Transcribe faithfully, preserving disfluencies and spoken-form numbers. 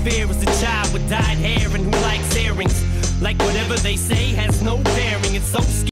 fear is a child with dyed hair and who likes earrings. Like whatever they say has no bearing. It's so scary.